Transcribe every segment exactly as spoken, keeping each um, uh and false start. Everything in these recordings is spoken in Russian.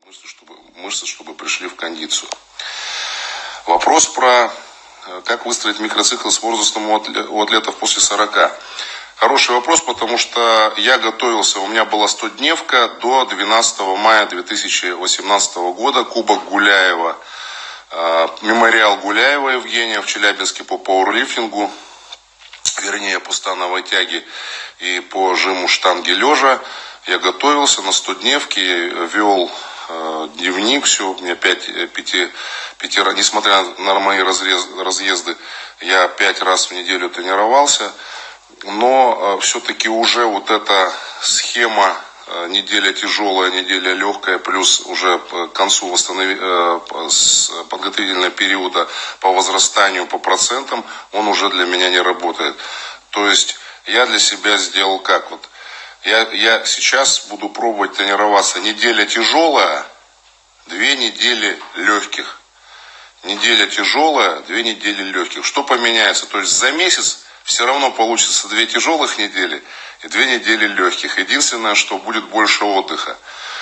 мышцы, чтобы, мышцы, чтобы пришли в кондицию. Вопрос про как выстроить микроцикл с возрастом у атлетов после сорока. Хороший вопрос, потому что я готовился, у меня была стодневка до двенадцатого мая две тысячи восемнадцатого года, Кубок Гуляева, э, мемориал Гуляева Евгения в Челябинске по пауэрлифтингу, вернее по становой тяге и по жиму штанги лежа. Я готовился на стодневке, вел э, дневник, все, у меня пять, пяти, пяти, несмотря на мои разрез, разъезды, я пять раз в неделю тренировался. Но э, все-таки уже вот эта схема э, неделя тяжелая, неделя легкая, плюс уже к концу восстанови, э, с подготовительного периода по возрастанию, по процентам, он уже для меня не работает. То есть я для себя сделал как вот. Я, я сейчас буду пробовать тренироваться. Неделя тяжелая, две недели легких. Неделя тяжелая, две недели легких. Что поменяется? То есть за месяц все равно получится две тяжелых недели и две недели легких. Единственное, что будет больше отдыха.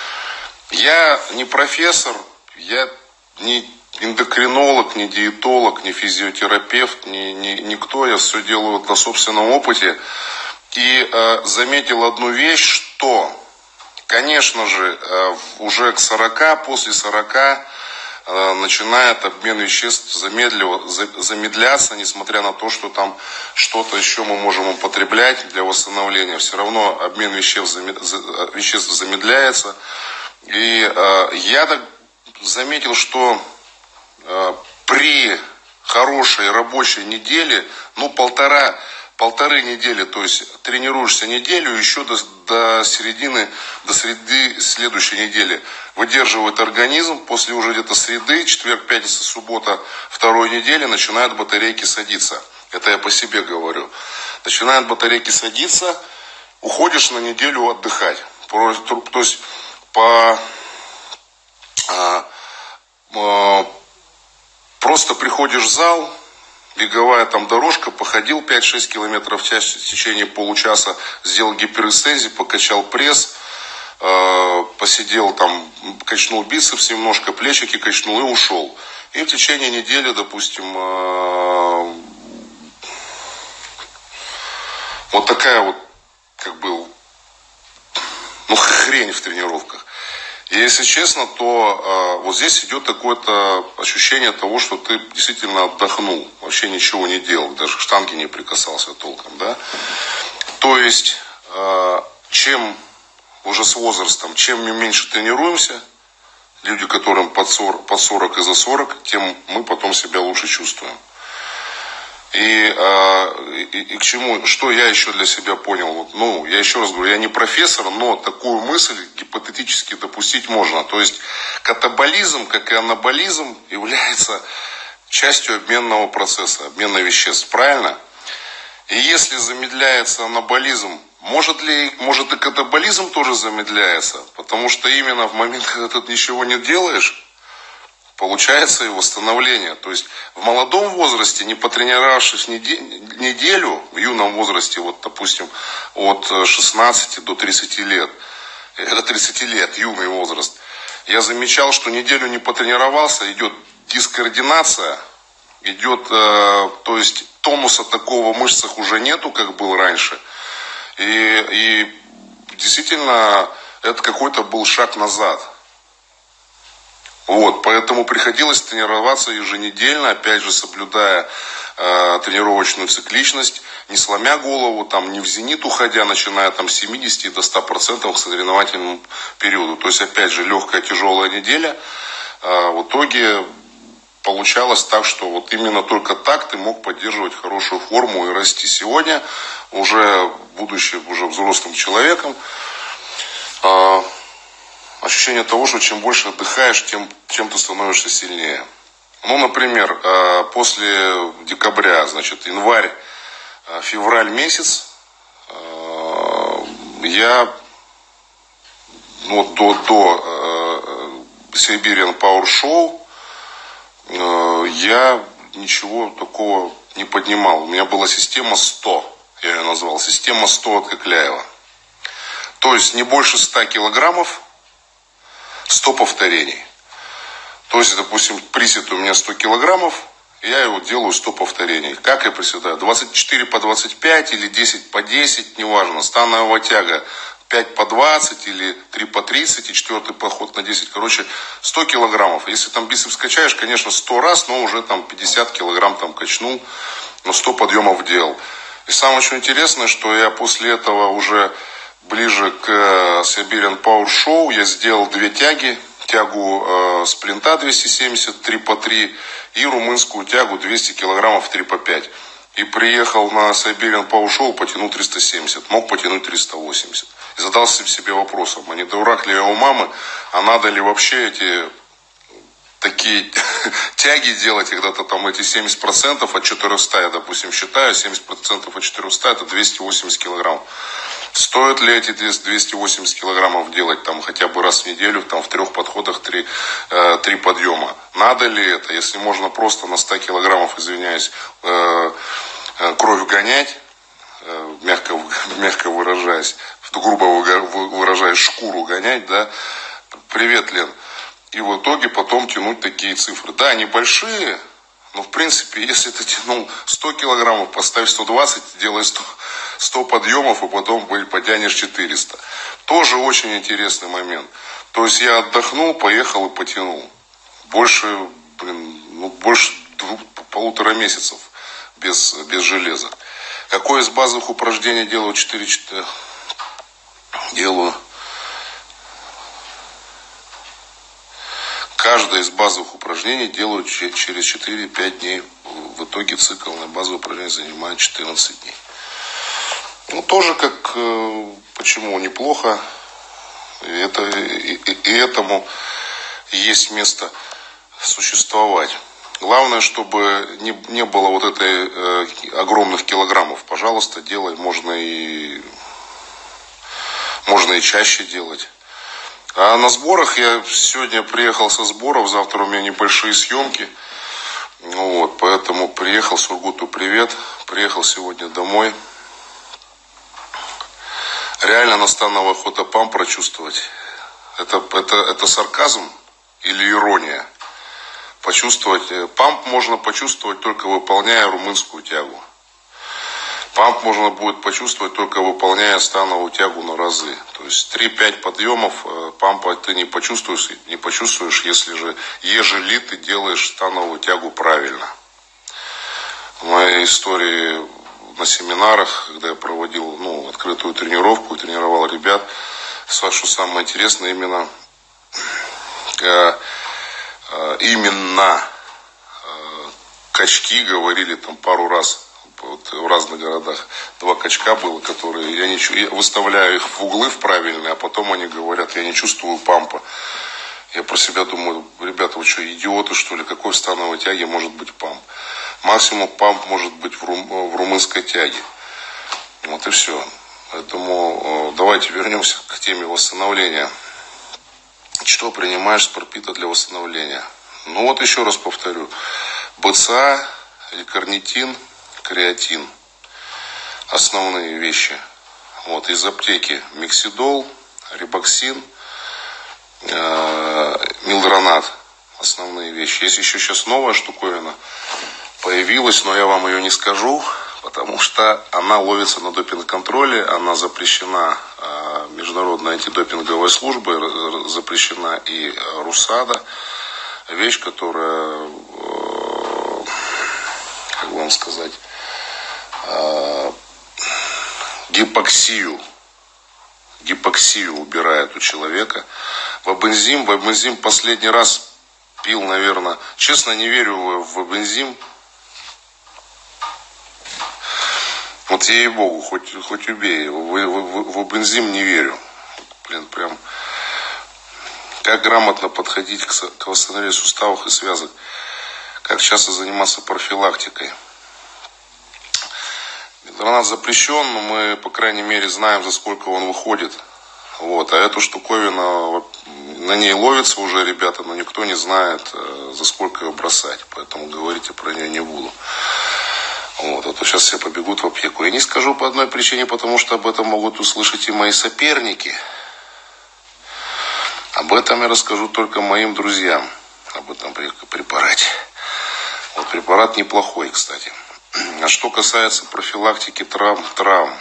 Я не профессор, я не эндокринолог, не диетолог, не физиотерапевт, не, не, никто. Я все делаю на собственном опыте. И э, заметил одну вещь, что, конечно же, э, уже к сорока, после сорока э, начинает обмен веществ замедляться, несмотря на то, что там что-то еще мы можем употреблять для восстановления. Все равно обмен веществ, замед... веществ замедляется. И э, я так заметил, что э, при хорошей рабочей неделе, ну, полтора... Полторы недели, то есть тренируешься неделю, еще до, до середины, до среды следующей недели выдерживает организм, после уже где-то среды, четверг, пятница, суббота, второй недели начинают батарейки садиться. Это я по себе говорю. Начинают батарейки садиться, уходишь на неделю отдыхать. То есть по, а, а, просто приходишь в зал, беговая там дорожка, походил пять-шесть километров в час в течение получаса, сделал гиперэкстензию, покачал пресс, э, посидел там, качнул бицепс немножко, плечики качнул и ушел. И в течение недели, допустим, э, вот такая вот, как бы, ну, хрень в тренировках. И если честно, то э, вот здесь идет такое-то ощущение того, что ты действительно отдохнул, вообще ничего не делал, даже к штанге не прикасался толком, да. То есть, э, чем уже с возрастом, чем мы меньше тренируемся, люди, которым под сорок, под сорок и за сорок, тем мы потом себя лучше чувствуем. И, э, и, и к чему, что я еще для себя понял, вот, ну, я еще раз говорю, я не профессор, но такую мысль гипотетически допустить можно. То есть катаболизм, как и анаболизм, является частью обменного процесса, обмена веществ, правильно? И если замедляется анаболизм, может ли, может и катаболизм тоже замедляется, потому что именно в момент, когда ты ничего не делаешь, получается и восстановление. То есть в молодом возрасте, не потренировавшись неделю, в юном возрасте, вот, допустим, от шестнадцати до тридцати лет, это тридцати лет, юный возраст, я замечал, что неделю не потренировался, идет дискоординация, идет, э, то есть тонуса такого в мышцах уже нету, как был раньше. И, и действительно, это какой-то был шаг назад. Вот, поэтому приходилось тренироваться еженедельно, опять же, соблюдая э, тренировочную цикличность, не сломя голову, там, не в зенит уходя, начиная там, с семидесяти до ста процентов к соревновательному периоду. То есть, опять же, легкая, тяжелая неделя. Э, в итоге получалось так, что вот именно только так ты мог поддерживать хорошую форму и расти. Сегодня, уже будучи уже взрослым человеком, э, ощущение того, что чем больше отдыхаешь, тем, тем ты становишься сильнее. Ну, например, после декабря, значит, январь, февраль месяц, я ну, до, до Siberian Power Show я ничего такого не поднимал. У меня была система сто, я ее назвал, система сто от Кокляева. То есть не больше ста килограммов, сто повторений. То есть, допустим, присед у меня сто килограммов, я его делаю сто повторений. Как я приседаю? двадцать четыре по двадцать пять или десять по десять, неважно. Становая тяга пять по двадцать или три по тридцать и четвертый поход на десять. Короче, сто килограммов. Если там бицепс качаешь, конечно, сто раз, но уже там пятьдесят килограмм там качнул, но сто подъемов делал. И самое что интересное, что я после этого уже ближе к Siberian Power Show я сделал две тяги. Тягу э, сплинта двести семьдесят, три по три и румынскую тягу двести килограммов три по пять. И приехал на Siberian Power Show, потянул триста семьдесят, мог потянуть триста восемьдесят. И задался себе вопросом, а не дурак ли я у мамы, а надо ли вообще эти такие тяги делать, когда-то там эти семьдесят процентов от четырехсот, я, допустим, считаю, семьдесят процентов от четырехсот это двести восемьдесят килограмм. Стоит ли эти двести восемьдесят килограммов делать там хотя бы раз в неделю, там в трех подходах три, э, три подъема? Надо ли это, если можно просто на сто килограммов, извиняюсь, э, э, кровь гонять, э, мягко, мягко выражаясь, грубо выражаясь, шкуру гонять, да? Привет, Лен. И в итоге потом тянуть такие цифры. Да, они большие, но в принципе, если ты тянул сто килограммов, поставь сто двадцать, делай сто, сто подъемов, и потом потянешь четыреста. Тоже очень интересный момент. То есть я отдохнул, поехал и потянул. Больше, блин, ну больше двух, полутора месяцев без, без железа. Какое из базовых упражнений делаю четыре четыре? Делаю. Каждое из базовых упражнений делаю через четыре-пять дней. В итоге цикл на базовые упражнения занимает четырнадцать дней. Ну, тоже как, почему неплохо. И, это, и, и этому есть место существовать. Главное, чтобы не, не было вот этой э, огромных килограммов. Пожалуйста, делай. Можно и, можно и чаще делать. А на сборах я сегодня приехал со сборов, завтра у меня небольшие съемки. Вот, поэтому приехал, Сургуту привет. Приехал сегодня домой. Реально настанова охота памп прочувствовать. Это, это, это сарказм или ирония? Почувствовать. Памп можно почувствовать только выполняя румынскую тягу. Памп можно будет почувствовать только выполняя становую тягу на разы. То есть три-пять подъемов пампа ты не почувствуешь, не почувствуешь, если же, ежели ты делаешь становую тягу правильно. В моей истории на семинарах, когда я проводил ну, открытую тренировку, тренировал ребят, что самое интересное, именно, э, э, именно э, качки говорили там пару раз. Вот в разных городах два качка было, которые я, не, я выставляю их в углы в правильные, а потом они говорят, я не чувствую пампа. Я про себя думаю, ребята, вы что, идиоты что ли? Какой в становой тяге может быть памп? Максимум памп может быть в, рум, в румынской тяге. Вот и все. Поэтому давайте вернемся к теме восстановления. Что принимаешь спорпита для восстановления? Ну вот еще раз повторю. БЦА, L-карнитин, креатин. Основные вещи. Вот из аптеки Миксидол, Рибоксин, э, Милдронат. Основные вещи. Есть еще сейчас новая штуковина. Появилась, но я вам ее не скажу, потому что она ловится на допинг-контроле. Она запрещена э, Международной антидопинговой службой, запрещена и РУСАДА. Вещь, которая, э, как вам сказать, гипоксию, гипоксию убирает у человека. Вабензим, вабензим последний раз пил, наверное, честно не верю в вабензим. Вот ей-богу, хоть, хоть убей, в, в, в вабензим не верю. Блин, прям, как грамотно подходить к, к восстановлению суставов и связок, как часто заниматься профилактикой. Гранат запрещен, но мы, по крайней мере, знаем, за сколько он выходит. Вот. А эту штуковину, на ней ловятся уже ребята, но никто не знает, за сколько ее бросать. Поэтому говорить я про нее не буду. Вот. А то сейчас все побегут в аптеку. Я не скажу по одной причине, потому что об этом могут услышать и мои соперники. Об этом я расскажу только моим друзьям, об этом препарате. Вот препарат неплохой, кстати. А что касается профилактики травм, травм.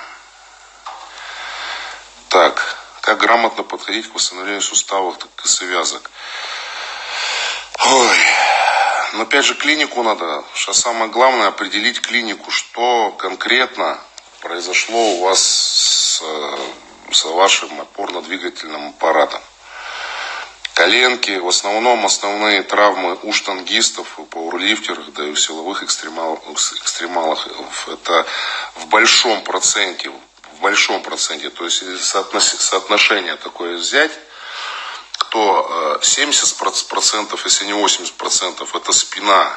Так, как грамотно подходить к восстановлению суставов, так и связок. Ой, но опять же клинику надо, что самое главное определить клинику, что конкретно произошло у вас с, с вашим опорно-двигательным аппаратом. Коленки, в основном основные травмы у штангистов, у пауэрлифтеров, да и у силовых экстремал, экстремалов, это в большом проценте, в большом проценте, то есть соотношение такое взять, то семьдесят процентов, если не восемьдесят процентов, это спина,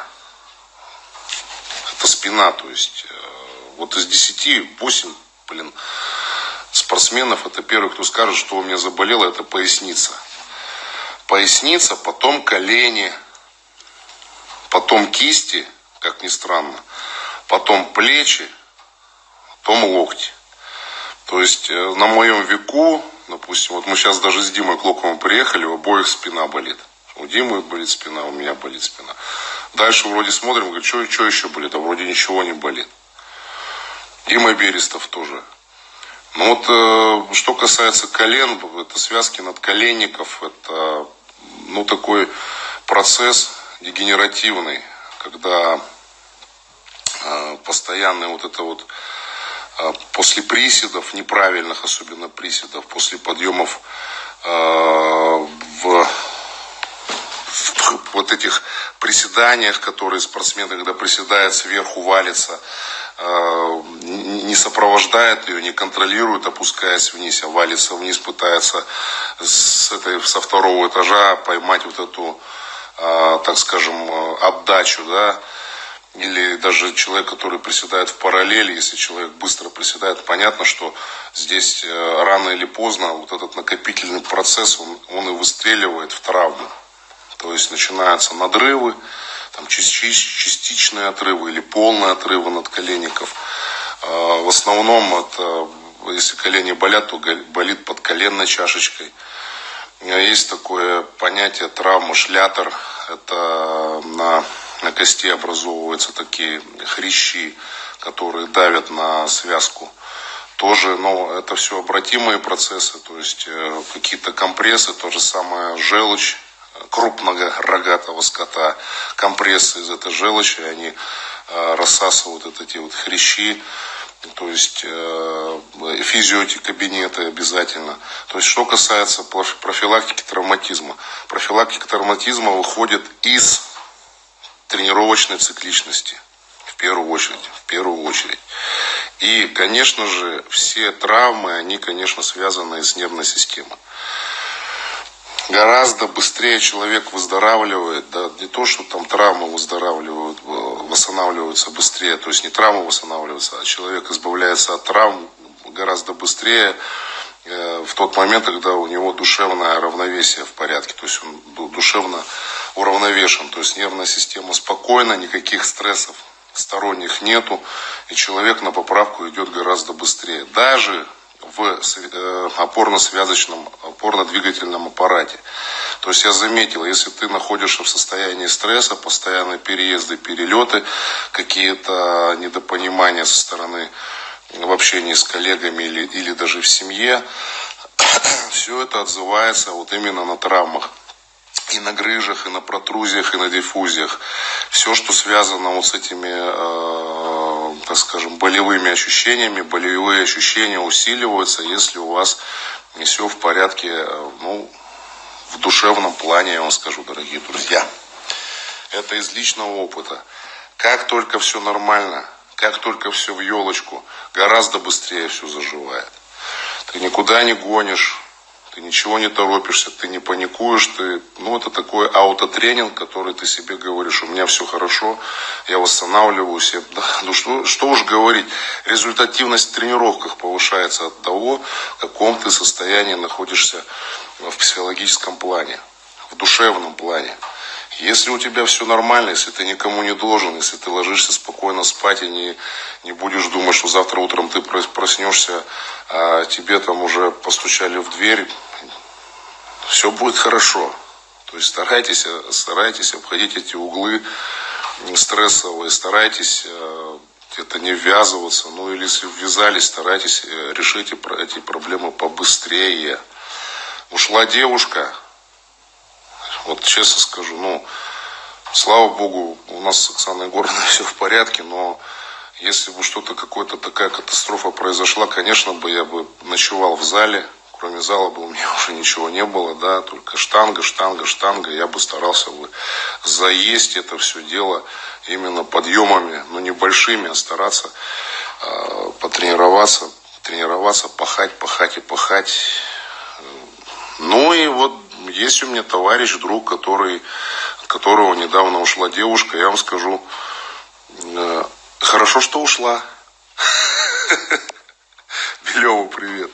это спина, то есть вот из десяти, восемь, блин, спортсменов, это первый, кто скажет, что у меня заболело, это поясница. Поясница, потом колени, потом кисти, как ни странно, потом плечи, потом локти. То есть на моем веку, допустим, вот мы сейчас даже с Димой Клоковым приехали, у обоих спина болит. У Димы болит спина, у меня болит спина. Дальше вроде смотрим, говорит, что, что еще болит, а вроде ничего не болит. Дима Берестов тоже. Ну вот, э, что касается колен, это связки надколенников, это, ну, такой процесс дегенеративный, когда э, постоянно вот это вот, э, после приседов, неправильных особенно приседов, после подъемов э, в, в вот этих приседаниях, которые спортсмен, когда приседает, сверху валится, не сопровождает ее, не контролирует, опускаясь вниз, а валится вниз, пытается с этой, со второго этажа поймать вот эту, так скажем, отдачу, да, или даже человек, который приседает в параллели, если человек быстро приседает, понятно, что здесь рано или поздно вот этот накопительный процесс, он, он и выстреливает в травму. То есть начинаются надрывы, там частичные отрывы или полные отрывы надколенников. В основном, это, если колени болят, то болит под коленной чашечкой. Есть такое понятие травма шлятер. Это на, на кости образовываются такие хрящи, которые давят на связку. Тоже, но это все обратимые процессы, то есть какие-то компрессы, то же самое желчь крупного рогатого скота, компрессы из этой желчи, они э, рассасывают вот эти вот хрящи, то есть э, физиотикабинеты обязательно. То есть что касается профилактики травматизма, профилактика травматизма выходит из тренировочной цикличности, в первую очередь, в первую очередь. И, конечно же, все травмы, они, конечно, связаны с нервной системой. Гораздо быстрее человек выздоравливает, да, не то, что там травмы выздоравливают, восстанавливаются быстрее, то есть не травмы восстанавливаются, а человек избавляется от травм гораздо быстрее э, в тот момент, когда у него душевное равновесие в порядке, то есть он душевно уравновешен, то есть нервная система спокойна, никаких стрессов сторонних нету, и человек на поправку идет гораздо быстрее. Даже в опорно-связочном, опорно-двигательном аппарате. То есть я заметил, если ты находишься в состоянии стресса, постоянные переезды, перелеты, какие-то недопонимания со стороны в общении с коллегами или, или даже в семье, все это отзывается вот именно на травмах. И на грыжах, и на протрузиях, и на диффузиях. Все, что связано вот с этими, э, так скажем, болевыми ощущениями, болевые ощущения усиливаются, если у вас не все в порядке, ну, в душевном плане, я вам скажу, дорогие друзья. Это из личного опыта. Как только все нормально, как только все в елочку, гораздо быстрее все заживает. Ты никуда не гонишь. Ты ничего не торопишься, ты не паникуешь, ты, ну, это такой аутотренинг, который ты себе говоришь, у меня все хорошо, я восстанавливаюсь. Я, да, ну что, что уж говорить, результативность в тренировках повышается от того, в каком ты состоянии находишься в психологическом плане, в душевном плане. Если у тебя все нормально, если ты никому не должен, если ты ложишься спокойно спать и не, не будешь думать, что завтра утром ты проснешься, а тебе там уже постучали в дверь, все будет хорошо. То есть старайтесь, старайтесь обходить эти углы стрессовые, старайтесь где-то не ввязываться. Ну или если ввязались, старайтесь решить эти проблемы побыстрее. Ушла девушка, вот честно скажу, ну, слава богу, у нас с Оксаной Егоровной все в порядке, но если бы что-то, какая-то такая катастрофа произошла, конечно бы я бы ночевал в зале. Кроме зала бы у меня уже ничего не было, да, только штанга, штанга, штанга. Я бы старался бы заесть это все дело именно подъемами, но небольшими, а стараться э, потренироваться, тренироваться, пахать, пахать и пахать. Ну и вот есть у меня товарищ, друг, который, от которого недавно ушла девушка, я вам скажу, э, хорошо, что ушла. Белеву привет.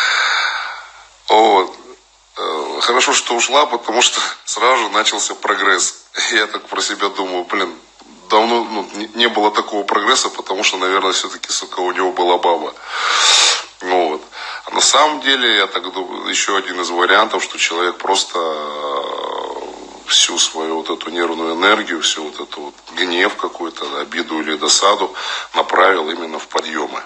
Вот. Хорошо, что ушла, потому что сразу же начался прогресс. Я так про себя думаю, блин, давно ну, не было такого прогресса, потому что, наверное, все-таки, сука, у него была баба. Вот. А на самом деле, я так думаю, еще один из вариантов, что человек просто всю свою вот эту нервную энергию, всю вот эту вот гнев какой-то, обиду или досаду направил именно в подъемы.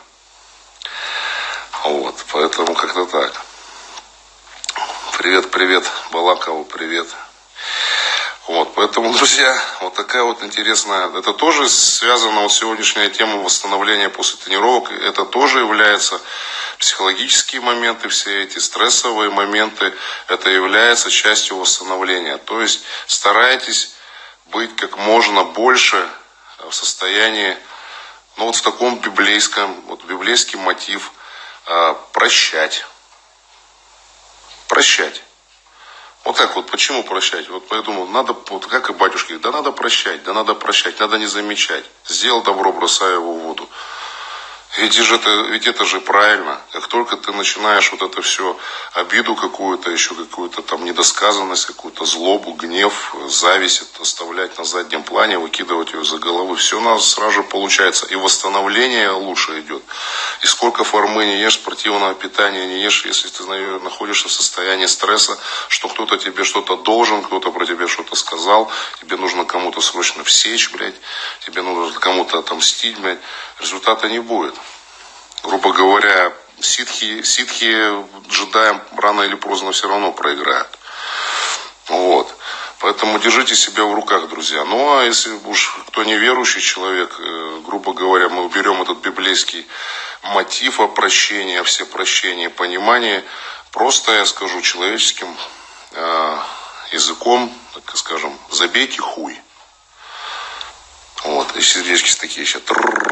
Вот. Поэтому как-то так. Привет, привет, Балакову, привет. Вот, поэтому, друзья, вот такая вот интересная, это тоже связано, вот сегодняшняя тема восстановления после тренировок, это тоже является психологические моменты, все эти стрессовые моменты, это является частью восстановления. То есть старайтесь быть как можно больше в состоянии, ну вот в таком библейском, вот библейский мотив, прощать. Прощать. Вот так вот, почему прощать? Вот я думал, надо, вот как и батюшки, да надо прощать, да надо прощать, надо не замечать. Сделал добро, бросай его в воду. Ведь это, ведь это же правильно. Как только ты начинаешь вот это все, обиду какую-то, еще какую-то там недосказанность, какую-то злобу, гнев, зависть оставлять на заднем плане, выкидывать ее за головы, все у нас сразу же получается. И восстановление лучше идет. И сколько формы не ешь, спортивного питания не ешь, если ты находишься в состоянии стресса, что кто-то тебе что-то должен, кто-то про тебя что-то сказал, тебе нужно кому-то срочно всечь, блядь, тебе нужно кому-то отомстить, блядь, результата не будет. Грубо говоря, ситхи, ситхи джедаям рано или поздно все равно проиграют. Вот. Поэтому держите себя в руках, друзья. Ну, а если уж кто неверующий человек, грубо говоря, мы уберем этот библейский мотив о прощении, о всепрощении, понимании, просто, я скажу, человеческим э, языком, так скажем, забейте хуй. Вот, и сердечки такие еще.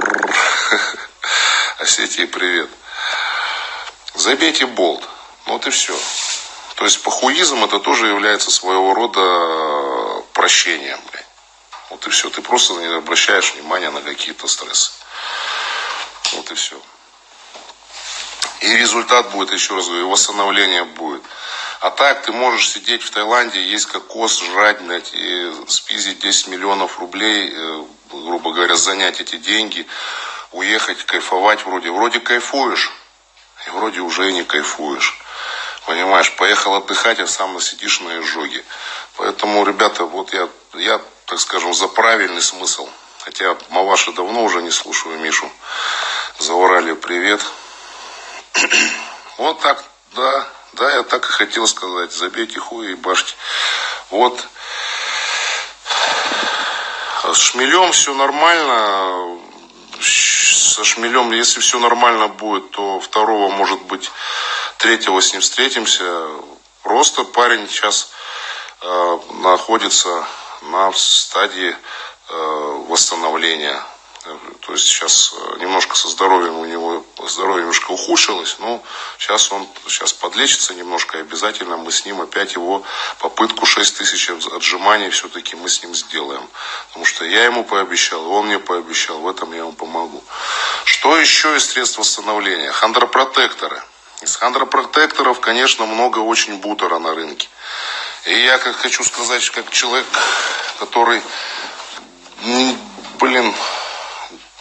Осетии привет. Забейте болт. Вот и все. То есть похуизм это тоже является своего рода прощением. Блядь. Вот и все. Ты просто не обращаешь внимания на какие-то стрессы. Вот и все. И результат будет, еще раз говорю, и восстановление будет. А так ты можешь сидеть в Таиланде, есть кокос, жрать, блядь, и спиздить десять миллионов рублей, грубо говоря, занять эти деньги, уехать, кайфовать вроде. Вроде кайфуешь, и вроде уже и не кайфуешь. Понимаешь, поехал отдыхать, а сам сидишь на изжоге. Поэтому, ребята, вот я, я, так скажем, за правильный смысл. Хотя Маваши давно уже не слушаю Мишу. Зауралье привет. Вот так, да, да, я так и хотел сказать. Забейте хуй и башьте. Вот. С шмелем все нормально. Со шмелем, если все нормально будет, то второго, может быть, третьего с ним встретимся. Просто парень сейчас э, находится на стадии э, восстановления. То есть сейчас немножко со здоровьем у него, здоровье немножко ухудшилось, но сейчас он сейчас подлечится немножко, и обязательно мы с ним опять его попытку шесть тысяч отжиманий все-таки мы с ним сделаем. Потому что я ему пообещал, и он мне пообещал, в этом я ему помогу. Что еще из средств восстановления? Хондропротекторы. Из хондропротекторов, конечно, много очень бутера на рынке. И я как хочу сказать, как человек, который, блин,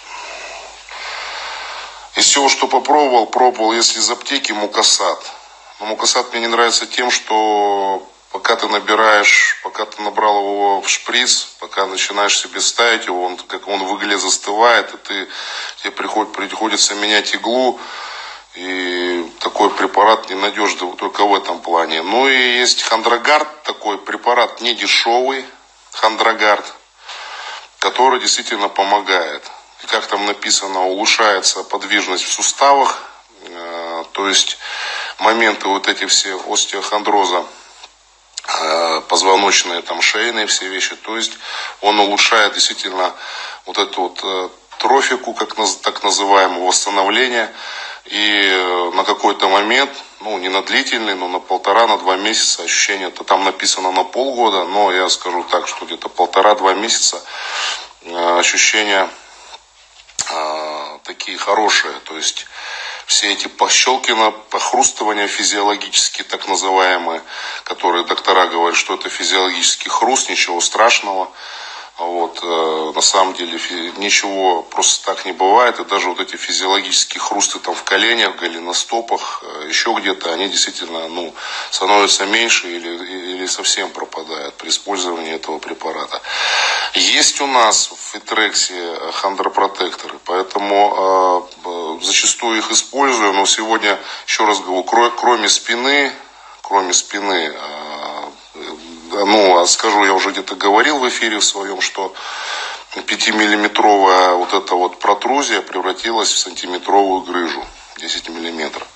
из всего, что попробовал, пробовал, если из аптеки Мукасат. Но Мукасат мне не нравится тем, что пока ты набираешь, пока ты набрал его в шприц, пока начинаешь себе ставить его, он, как он в игле застывает, и ты, тебе приход, приходится менять иглу. И такой препарат ненадежный только в этом плане. Ну и есть Хондрогard, такой препарат не дешевый, Хондрогard, который действительно помогает. И как там написано, улучшается подвижность в суставах, э, то есть моменты вот эти все остеохондроза, э, позвоночные, там, шейные все вещи. То есть он улучшает действительно вот эту вот э, трофику, как так называемое, восстановление. И на какой-то момент, ну не на длительный, но на полтора, на два месяца ощущение, то там написано на полгода, но я скажу так, что где-то полтора-два месяца ощущения э, такие хорошие. То есть все эти пощелкина, похрустывания физиологические, так называемые, которые доктора говорят, что это физиологический хруст, ничего страшного. Вот, э, на самом деле ничего просто так не бывает. И даже вот эти физиологические хрусты там в коленях, голеностопах, э, еще где-то, они действительно ну, становятся меньше или, или совсем пропадают при использовании этого препарата. Есть у нас в Фитрексе хондропротекторы, поэтому э, зачастую их использую. Но сегодня, еще раз говорю, кро, кроме спины, кроме спины, э, ну, скажу, я уже где-то говорил в эфире в своем, что пятимиллиметровая вот эта вот протрузия превратилась в сантиметровую грыжу, десять миллиметров.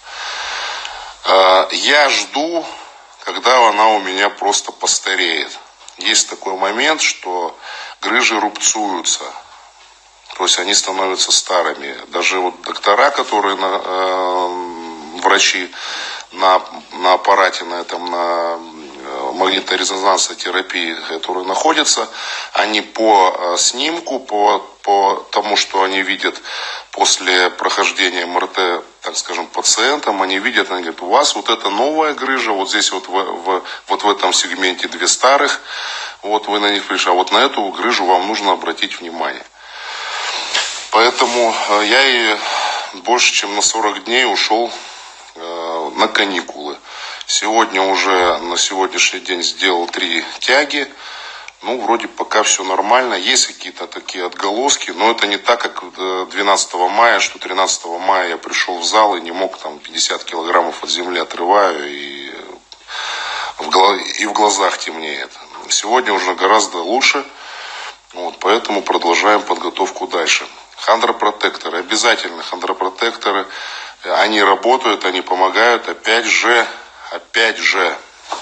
Я жду, когда она у меня просто постареет. Есть такой момент, что грыжи рубцуются, то есть они становятся старыми. Даже вот доктора, которые, на, э, врачи на, на аппарате, на этом, на магниторезонансной терапии, которые находятся, они по снимку, по, по тому, что они видят после прохождения эм эр тэ, так скажем, пациентам, они видят, они говорят, у вас вот эта новая грыжа, вот здесь вот в, в, вот в этом сегменте две старых, вот вы на них пришли, а вот на эту грыжу вам нужно обратить внимание. Поэтому я и больше, чем на сорок дней ушел э, на каникулы. Сегодня уже, на сегодняшний день сделал три тяги. Ну, вроде пока все нормально. Есть какие-то такие отголоски, но это не так, как двенадцатого мая, что тринадцатого мая я пришел в зал и не мог, там, пятьдесят килограммов от земли отрываю, и в, и в глазах темнеет. Сегодня уже гораздо лучше, вот, поэтому продолжаем подготовку дальше. Хондропротекторы, обязательно хондропротекторы, они работают, они помогают, опять же, Опять же,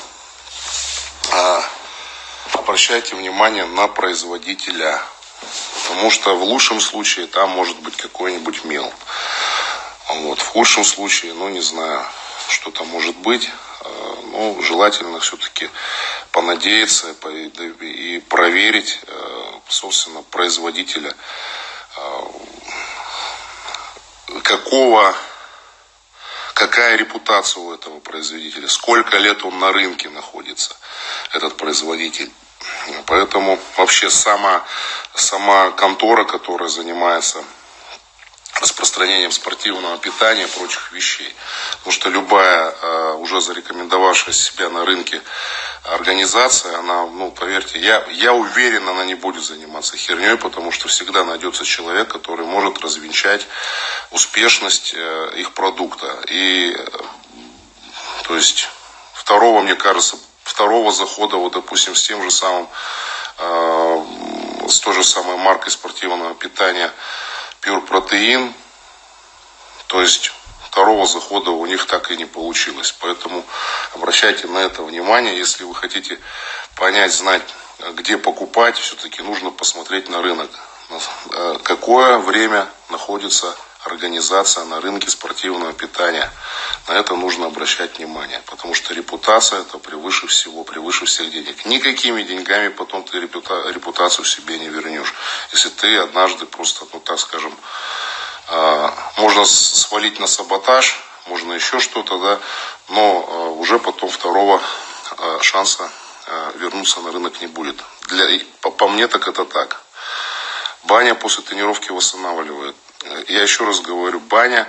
обращайте внимание на производителя, потому что в лучшем случае там может быть какой-нибудь мел. Вот. В худшем случае, ну не знаю, что там может быть. Ну, желательно все-таки понадеяться и проверить, собственно, производителя, какого... Какая репутация у этого производителя? Сколько лет он на рынке находится, этот производитель? Поэтому вообще сама, сама контора, которая занимается распространением спортивного питания и прочих вещей. Потому что любая уже зарекомендовавшая себя на рынке организация, она, ну, поверьте, я, я уверен, она не будет заниматься херней, потому что всегда найдется человек, который может развенчать успешность их продукта. И, то есть, второго, мне кажется, второго захода, вот, допустим, с тем же самым, э, с той же самой маркой спортивного питания Pure Protein, то есть, второго захода у них так и не получилось. Поэтому обращайте на это внимание. Если вы хотите понять, знать, где покупать, все-таки нужно посмотреть на рынок. Какое время находится организация на рынке спортивного питания. На это нужно обращать внимание. Потому что репутация это превыше всего, превыше всех денег. Никакими деньгами потом ты репутацию себе не вернешь. Если ты однажды просто, ну так скажем, можно свалить на саботаж, можно еще что-то, да, но уже потом второго шанса вернуться на рынок не будет. Для, по, по мне так это так. Баня после тренировки восстанавливает. Я еще раз говорю, баня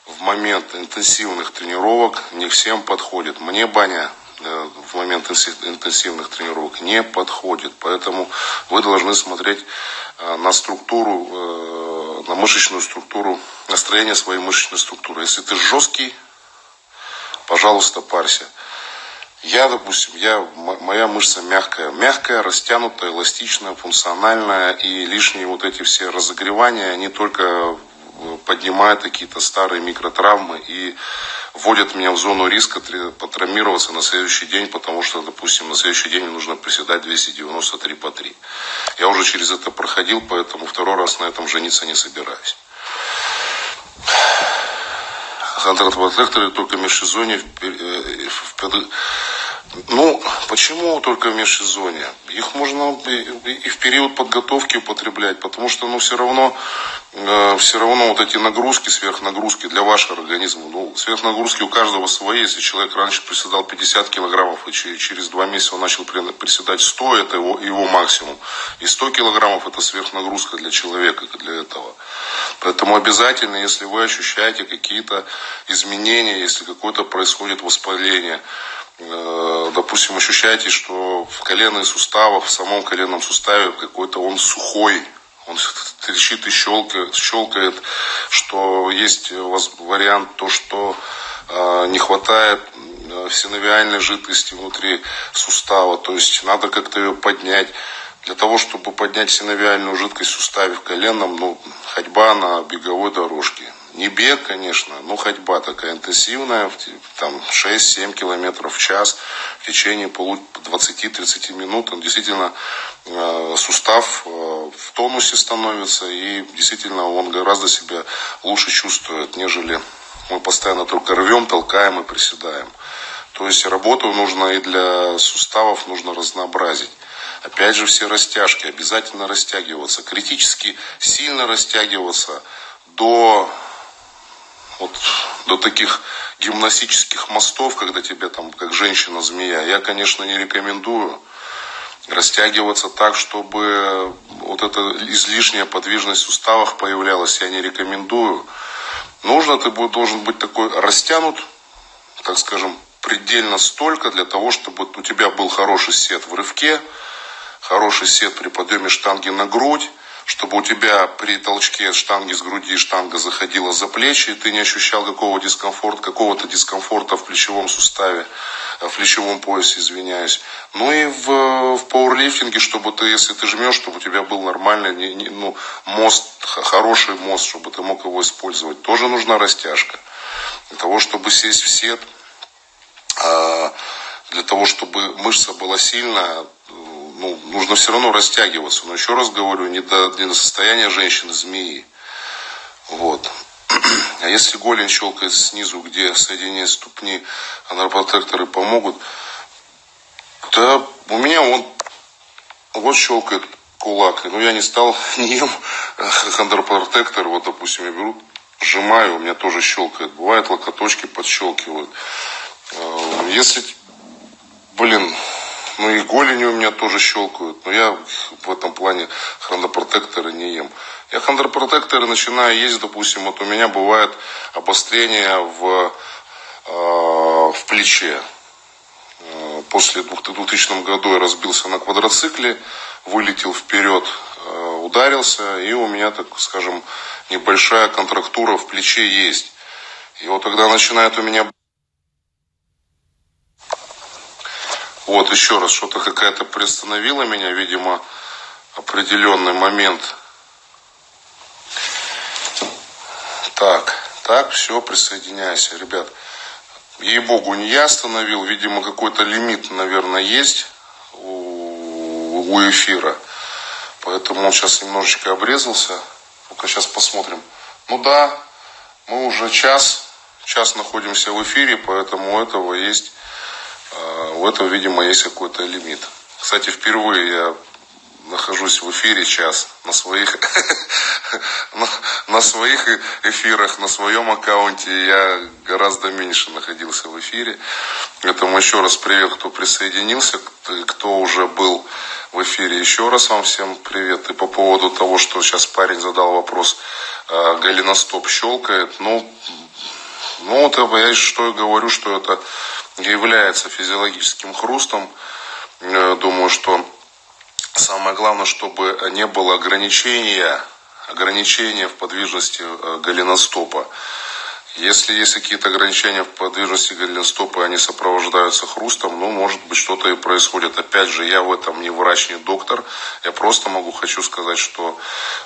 в момент интенсивных тренировок не всем подходит. Мне баня в момент интенсивных тренировок не подходит. Поэтому вы должны смотреть на структуру, на мышечную структуру, настроение своей мышечной структуры. Если ты жесткий, пожалуйста, парься. Я, допустим, я, моя мышца мягкая, мягкая, растянутая, эластичная, функциональная, и лишние вот эти все разогревания, они только поднимают какие-то старые микротравмы и вводят меня в зону риска потравмироваться на следующий день, потому что, допустим, на следующий день мне нужно приседать двести девяносто три по три. Я уже через это проходил, поэтому второй раз на этом жениться не собираюсь. Хондропротекторы только в межсезонье. Ну, почему только в межсезонье? Их можно и в период подготовки употреблять, потому что, ну, все равно, э, все равно вот эти нагрузки, сверхнагрузки для вашего организма, ну, сверхнагрузки у каждого свои. Если человек раньше приседал пятьдесят килограммов, и через два месяца он начал приседать сто, это его, его максимум. И сто килограммов это сверхнагрузка для человека, для этого. Поэтому обязательно, если вы ощущаете какие-то изменения, если какое-то происходит воспаление, допустим, ощущаете, что в коленных суставах, в самом коленном суставе какой-то он сухой, он трещит и щелкает, щелкает, что есть вариант то, что э, не хватает синовиальной жидкости внутри сустава, то есть надо как-то ее поднять. Для того, чтобы поднять синовиальную жидкость в суставе в коленном, ну, ходьба на беговой дорожке. Не бег, конечно, но ходьба такая интенсивная, там шесть-семь километров в час в течение двадцати-тридцати минут. Он действительно, э, сустав э, в тонусе становится, и действительно он гораздо себя лучше чувствует, нежели мы постоянно только рвем, толкаем и приседаем. То есть работу нужно и для суставов нужно разнообразить. Опять же, все растяжки, обязательно растягиваться, критически сильно растягиваться до, вот, до таких гимнастических мостов, когда тебе там как женщина-змея. Я, конечно, не рекомендую растягиваться так, чтобы вот эта излишняя подвижность в суставах появлялась. Я не рекомендую. Нужно, ты должен быть такой растянут, так скажем, предельно столько для того, чтобы у тебя был хороший сет в рывке, хороший сет при подъеме штанги на грудь, чтобы у тебя при толчке штанги с груди штанга заходила за плечи, и ты не ощущал какого дискомфорта, какого-то дискомфорта в плечевом суставе, в плечевом поясе, извиняюсь. Ну и в, в пауэрлифтинге, чтобы ты, если ты жмешь, чтобы у тебя был нормальный, не, не, ну, мост, хороший мост, чтобы ты мог его использовать. Тоже нужна растяжка. Для того, чтобы сесть в сет, для того, чтобы мышца была сильная, ну, нужно все равно растягиваться. Но еще раз говорю, не до, не до состояния женщины-змеи. Вот. А если голень щелкает снизу, где соединение ступни, хондропротекторы помогут, то у меня он вот щелкает кулак. Но я не стал, не ем хондропротектор. Вот, допустим, я беру, сжимаю, у меня тоже щелкает. Бывает, локоточки подщелкивают. Если, блин, ну и голени у меня тоже щелкают, но я в этом плане хондропротекторы не ем. Я хондропротекторы начинаю есть, допустим, вот у меня бывает обострение в, э, в плече. После двухтысячного года я разбился на квадроцикле, вылетел вперед, э, ударился, и у меня, так скажем, небольшая контрактура в плече есть. И вот тогда начинает у меня... Вот еще раз, что-то какая-то приостановила меня, видимо, определенный момент. Так, так, все, присоединяйся, ребят. Ей-богу, не я остановил, видимо, какой-то лимит, наверное, есть у, у эфира. Поэтому он сейчас немножечко обрезался. Ну-ка, сейчас посмотрим. Ну да, мы уже час, час находимся в эфире, поэтому у этого есть... У этого, видимо, есть какой-то лимит. Кстати, впервые я нахожусь в эфире час на своих, на своих эфирах, на своем аккаунте. Я гораздо меньше находился в эфире. Поэтому еще раз привет, кто присоединился, кто уже был в эфире. Еще раз вам всем привет. И по поводу того, что сейчас парень задал вопрос, голеностоп щелкает. Ну, Ну вот я что и говорю, что это является физиологическим хрустом. Думаю, что самое главное, чтобы не было ограничения, ограничения в подвижности голеностопа. Если есть какие-то ограничения в подвижности голеностопа, они сопровождаются хрустом, ну, может быть, что-то и происходит. Опять же, я в этом не врач, не доктор. Я просто могу, хочу сказать, что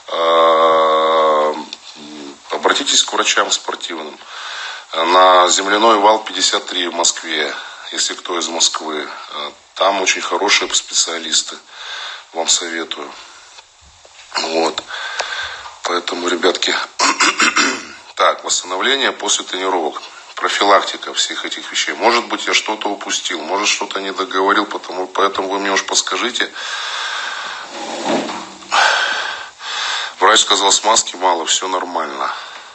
э, обратитесь к врачам спортивным. На земляной вал пятьдесят три в Москве, если кто из Москвы. Там очень хорошие специалисты. Вам советую. Вот. Поэтому, ребятки... Так, восстановление после тренировок, профилактика всех этих вещей. Может быть, я что-то упустил, может, что-то не договорил, потому, поэтому вы мне уж подскажите. Врач сказал, смазки мало, все нормально.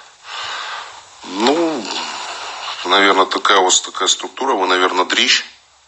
Ну, наверное, такая у вас такая структура, вы, наверное, дрищ.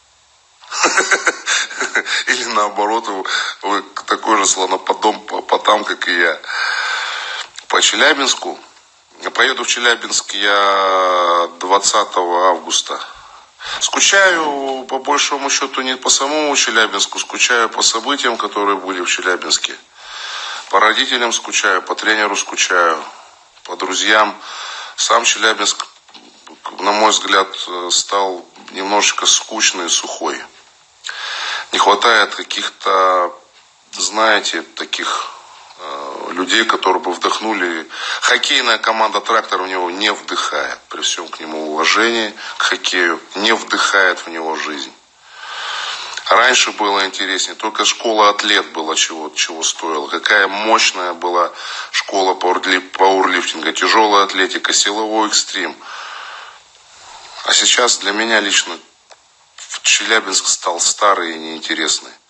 Или наоборот, вы такой же слонопотам, как и я. По Челябинску. Я поеду в Челябинск я двадцатого августа. Скучаю, по большому счету, не по самому Челябинску, скучаю по событиям, которые были в Челябинске. По родителям скучаю, по тренеру скучаю, по друзьям. Сам Челябинск, на мой взгляд, стал немножечко скучный и сухой. Не хватает каких-то, знаете, таких... людей, которые бы вдохнули. Хоккейная команда «Трактор» в него не вдыхает. При всем к нему уважении, к хоккею, не вдыхает в него жизнь. Раньше было интереснее. Только школа «Атлет» была чего, чего стоила. Какая мощная была школа пауэрлифтинга. Тяжелая атлетика, силовой экстрим. А сейчас для меня лично Челябинск стал старый и неинтересный.